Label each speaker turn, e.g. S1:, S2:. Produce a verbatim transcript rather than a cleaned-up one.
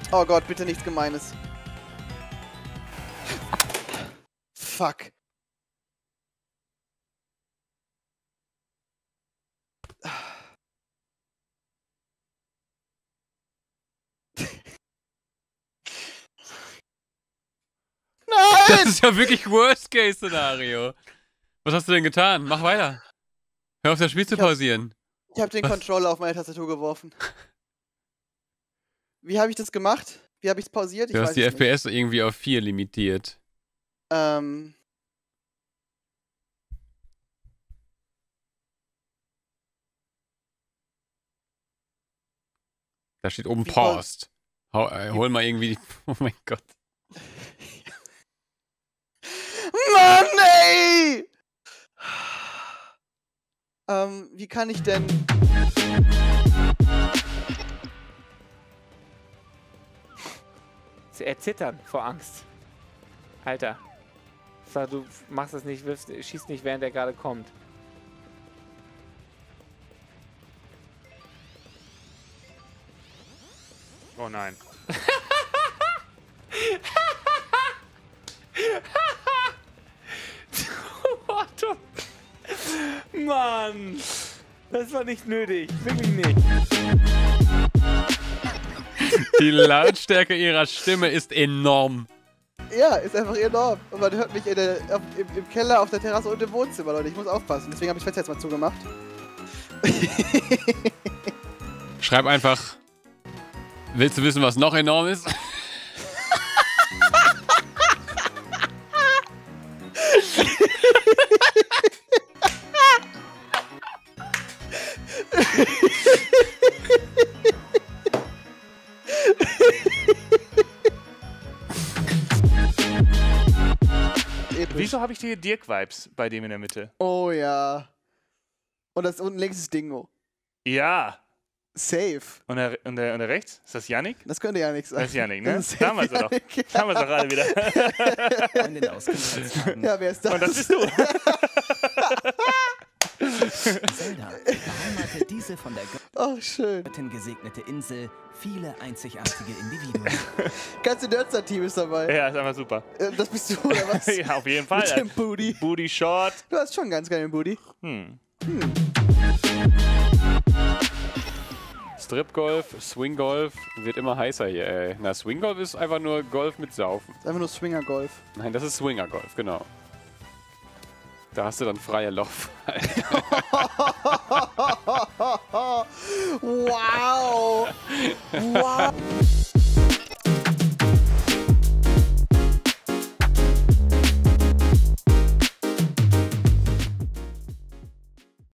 S1: Oh Gott, bitte nichts Gemeines. Fuck. Nein!
S2: Das ist ja wirklich Worst-Case-Szenario. Was hast du denn getan? Mach weiter. Hör auf, das Spiel zu
S1: Ich hab-
S2: pausieren.
S1: Ich habe den
S2: Was?
S1: Controller auf meine Tastatur geworfen. Wie habe ich das gemacht? Wie habe ich es pausiert? Ich
S2: Du hast
S1: weiß
S2: die
S1: es
S2: F P S irgendwie auf vier limitiert.
S1: nicht. Ähm.
S2: Da steht oben
S1: Wie
S2: Paused. Hau, äh, hol mal irgendwie die... Oh mein Gott.
S1: Mann, ey! Ähm, wie kann ich denn...
S3: Sie erzittern vor Angst. Alter. Sag, du machst das nicht, wirfst, schießt nicht, während er gerade kommt.
S4: Oh nein.
S3: Otto. Mann. Das war nicht nötig. Wirklich nicht.
S2: Die Lautstärke ihrer Stimme ist enorm.
S1: Ja, ist einfach enorm. Und man hört mich in der, auf, im, im Keller, auf der Terrasse und im Wohnzimmer, Leute. Ich muss aufpassen. Deswegen habe ich das Fenster jetzt mal zugemacht.
S2: Schreib einfach... Willst du wissen, was noch enorm ist?
S4: Wieso habe ich die Dirk-Vibes bei dem in der Mitte?
S1: Oh ja. Und das unten links ist Dingo.
S4: Ja.
S1: Safe.
S4: Und der, und der, und der rechts? Ist das Yannick?
S1: Das könnte ja nichts sein.
S4: Das ist Yannick, ne?
S1: Das ist
S4: Da haben wir es doch.
S1: Yannick.
S4: Da haben wir es doch gerade wieder.
S5: Freundin aus Kindheitstagen.
S1: Ja, wer ist das?
S4: Und das bist du.
S5: Zelda beheimatet diese von der
S1: Oh, schön.
S5: Göttin gesegnete Insel viele einzigartige Individuen.
S1: Ganze Nerdster-Team ist dabei.
S4: Ja, ist einfach super.
S1: Äh, Das bist du, oder was?
S4: Ja, auf jeden Fall.
S1: Mit dem Booty.
S4: Booty Short.
S1: Du hast schon ganz geilen Booty.
S4: Hm.
S1: Hm.
S2: Strip-Golf, Swing-Golf wird immer heißer hier, ey. Na, Swing-Golf ist einfach nur Golf mit Saufen.
S1: Das ist einfach nur Swinger-Golf.
S2: Nein, das ist Swinger-Golf, genau. Da hast du dann freie Lauf.